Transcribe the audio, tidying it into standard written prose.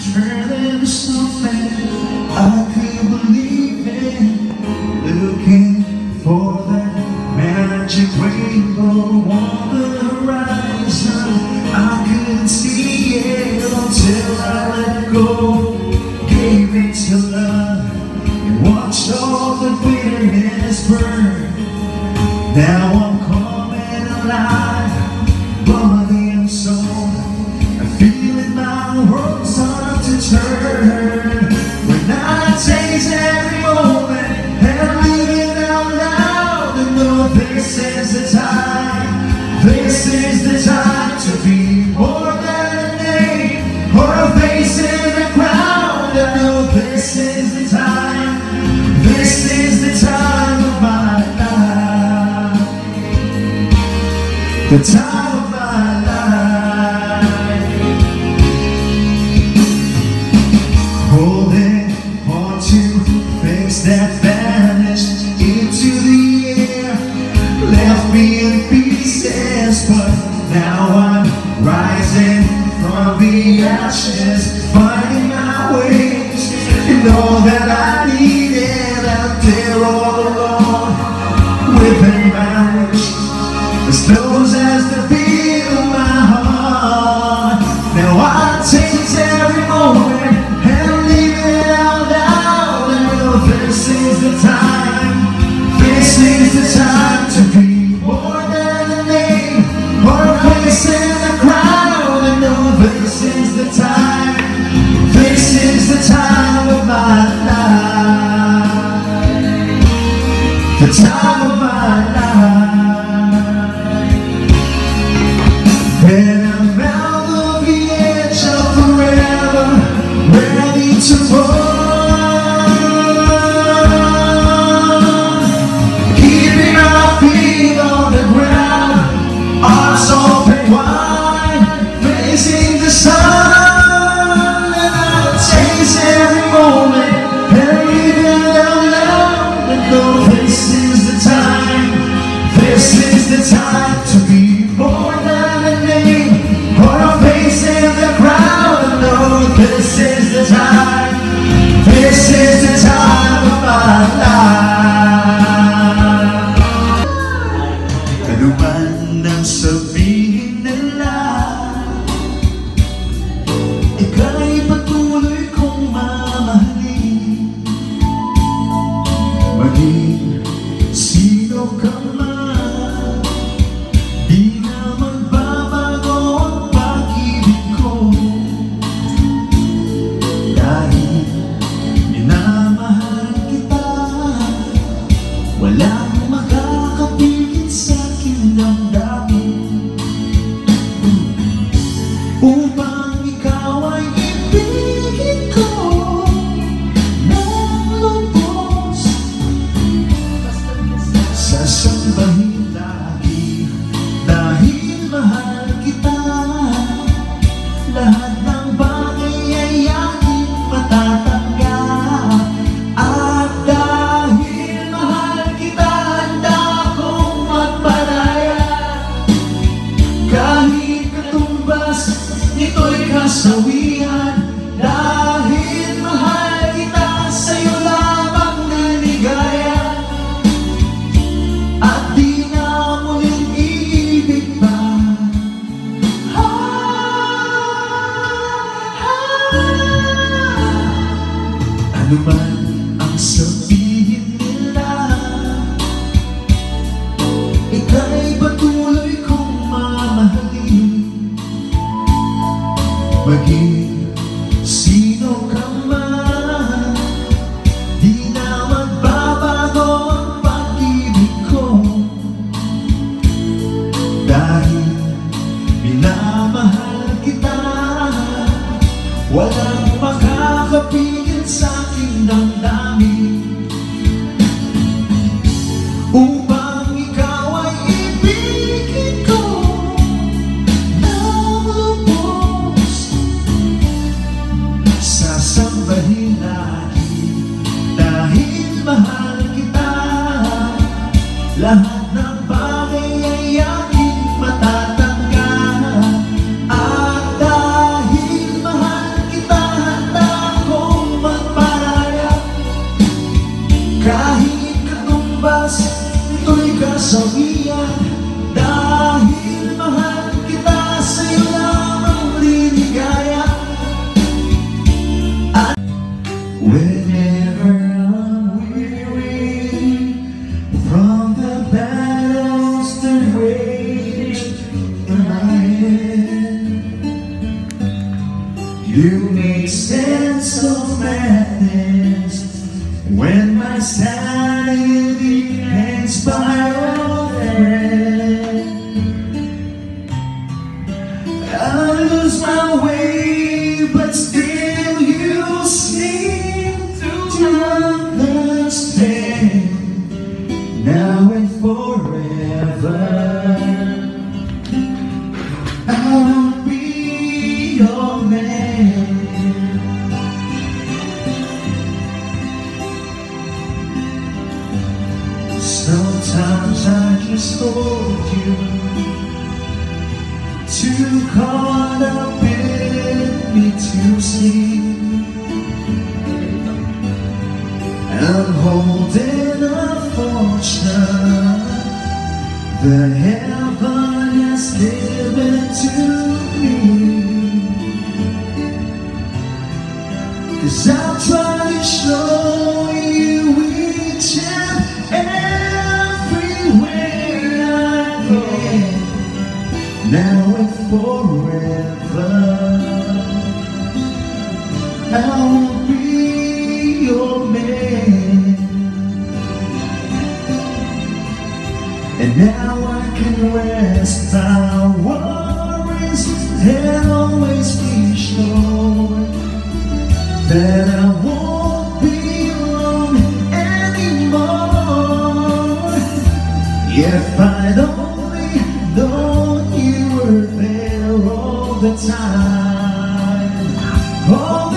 turn into something I could believe in. Looking for that magic rainbow on the horizon. I couldn't see it until I let go. Gave it to love and watched all the bitterness burn. Now I'm coming alive, body and soul. I feel it, my world start to turn. When I taste every moment and live it out loud, and know this is the time, this is the time to be more than a name or a face in the crowd. I know this is the time, this is the time of my life, the time of my life. Holding on to things that vanished into the air, left me in pieces, but now I'm rising from the ashes, finding my ways. You know that I needed out there all alone, within my reach, as close as the beat of my heart. Now I taste every moment and leave it out loud, and know this is the time, this is the time to be more than a name or a place in the crowd. And know this is the time, this is the time of my life, the time of my life. And I'm out of the edge of forever, ready to run, keeping my feet on the ground, arms open wide, facing the sun. And I'll chase every moment and leave it out loud, and know this is the time, this is the time to be more than a name or a face in the crowd. And know this is the time, this is the time of my life. Ano man ang sabihin nila, ika'y patuloy kong mamahalin. Maging sino ka man, di na magbabago ang pag-ibig ko. Dahil minamahal kita, walang makakapigil sa aking damdamin, upang ikaw ay ibigin ko ng lubos. Sasambahin lagi dahil mahal kita, lahat ng bagay ay aking matatanggap. At dahil mahal kita, handa akong magpadaya, kahit katumbas nito'y kasawian. Dahil mahal kita, sa'yo lamang naligaya, at di na muling iibig pa. Ano man ang sabihin nila, ika'y patuloy kong mamahalin. Maging sino ka man, di na magbabago ang pag-ibig ko. Dahil minamahal kita, walang makakapigil sa aking damdamin, upang ikaw ay ibigin ko ng lubos. Sasambahin lagi dahil mahal kita, lahat ng bagay ay aking matatanggap. At dahil mahal kita, to make sense of madness when my sanity hangs by a thread. I lose my way, but still you seem to understand. Now and forever, I will be your man. Sometimes I just hold you, too caught up in me to see. I'm holding a fortune the heaven has given to me, 'cause I'll try to show you each and every way I can. Now and forever, I will be your man. And now I can rest our worries and always be sure that I won't be alone anymore. If I'd only known you were there all the time.